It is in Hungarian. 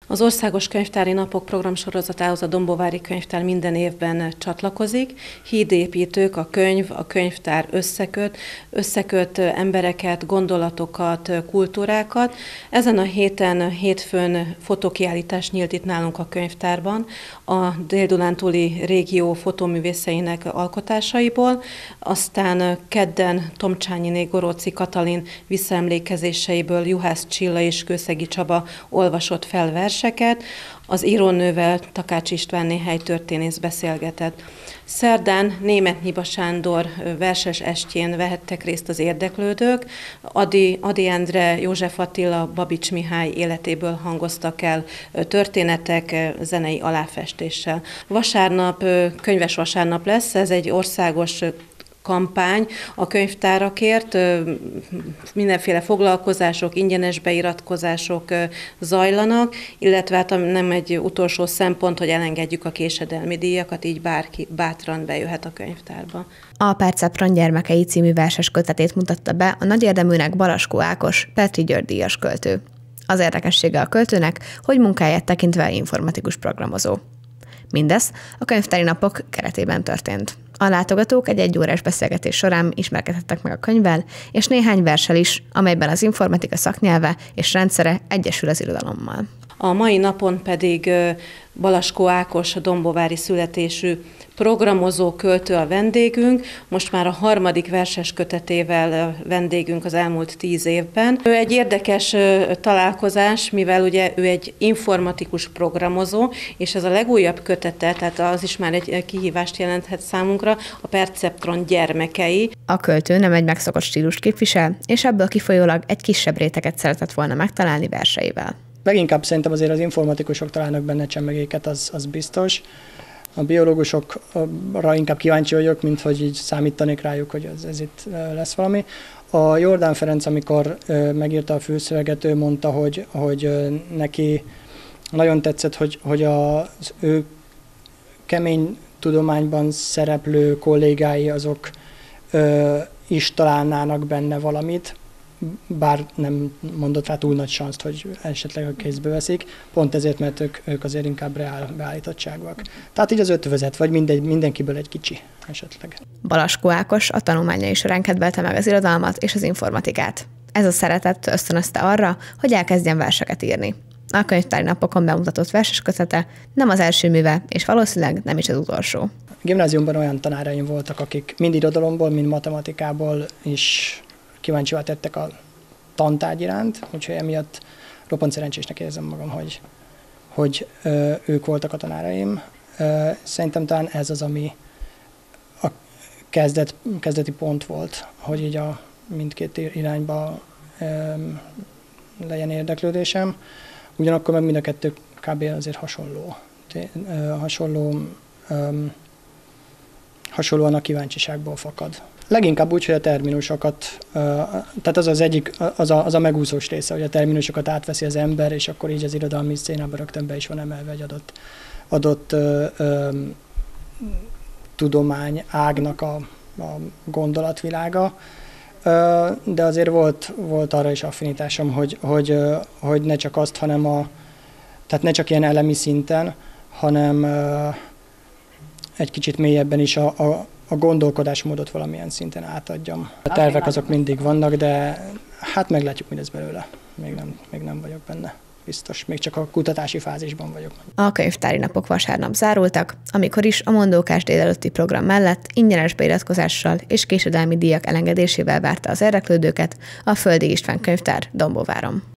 Az Országos Könyvtári Napok programsorozatához a Dombovári Könyvtár minden évben csatlakozik. Hídépítők, a könyvtár összeköt embereket, gondolatokat, kultúrákat. Ezen a hétfőn fotókiállítás nyílt itt nálunk a könyvtárban a Dél-Dunántúli régió fotóművészeinek alkotásaiból, aztán kedden Tomcsányiné Goróci Katalin visszaemlékezéseiből Juhász Csilla és Kőszegi Csaba olvasott fel verseket, az írónővel, Takács Istvánné helytörténész beszélgetett. Szerdán Németh Nyiba Sándor verses estjén vehettek részt az érdeklődők, Ady Endre, József Attila, Babics Mihály életéből hangoztak el történetek zenei aláfestéssel. Vasárnap könyves vasárnap lesz, ez egy országos kampány a könyvtárakért, mindenféle foglalkozások, ingyenes beiratkozások zajlanak, illetve hát nem egy utolsó szempont, hogy elengedjük a késedelmi díjakat, így bárki bátran bejöhet a könyvtárba. A Perceptron gyermekei című verses kötetét mutatta be a nagy érdeműnek Balaskó Ákos, Petri György díjas költő. Az érdekessége a költőnek, hogy munkáját tekintve informatikus programozó. Mindez a könyvtári napok keretében történt. A látogatók egy egyórás beszélgetés során ismerkedhettek meg a könyvvel, és néhány verssel is, amelyben az informatika szaknyelve és rendszere egyesül az irodalommal. A mai napon pedig Balaskó Ákos, a dombovári születésű programozó költő a vendégünk, most már a harmadik verses kötetével vendégünk az elmúlt 10 évben. Ő egy érdekes találkozás, mivel ugye ő egy informatikus programozó, és ez a legújabb kötete, tehát az is már egy kihívást jelenthet számunkra, a Perceptron gyermekei. A költő nem egy megszokott stílust képvisel, és ebből kifolyólag egy kisebb réteget szeretett volna megtalálni verseivel. Leginkább szerintem azért az informatikusok találnak benne csemegéket, az biztos. A biológusokra inkább kíváncsi vagyok, mint hogy így számítanék rájuk, hogy ez itt lesz valami. A Jordán Ferenc, amikor megírta a fülszöveget, ő mondta, hogy neki nagyon tetszett, hogy az ő kemény tudományban szereplő kollégái azok is találnának benne valamit, bár nem mondott rá túl nagy sanszt, hogy esetleg a kézbe veszik, pont ezért, mert ők azért inkább reál beállítottságúak. Tehát így az ötvözet, vagy mindenkiből egy kicsi esetleg. Balaskó Ákos a tanulmányai során kedvelte meg az irodalmat és az informatikát. Ez a szeretet ösztönözte arra, hogy elkezdjen verseket írni. A könyvtári napokon bemutatott verses kötete nem az első műve, és valószínűleg nem is az utolsó. A gimnáziumban olyan tanáraim voltak, akik mind irodalomból, mind matematikából is kíváncsivá tettek a tantárgy iránt, úgyhogy emiatt roppant szerencsésnek érzem magam, hogy ők voltak a tanáraim. Szerintem talán ez az, ami a kezdeti pont volt, hogy így a mindkét irányba legyen érdeklődésem. Ugyanakkor meg mind a kettő kb. Azért hasonlóan a kíváncsiságból fakad. Leginkább úgy, hogy a terminusokat, tehát az egyik, az a megúszós része, hogy a terminusokat átveszi az ember, és akkor így az irodalmi szénában rögtön be is van emelve egy adott tudomány ágnak a gondolatvilága. De azért volt arra is affinitásom, hogy ne csak azt, tehát ne csak ilyen elemi szinten, hanem egy kicsit mélyebben is a gondolkodásmódot valamilyen szinten átadjam. A tervek azok mindig vannak, de hát meglátjuk, mi lesz belőle. Még nem vagyok benne biztos. Még csak a kutatási fázisban vagyok. A könyvtári napok vasárnap zárultak, amikor is a Mondókás délelőtti program mellett ingyenes beiratkozással és késedelmi díjak elengedésével várta az érdeklődőket a Földi István Könyvtár Dombováron.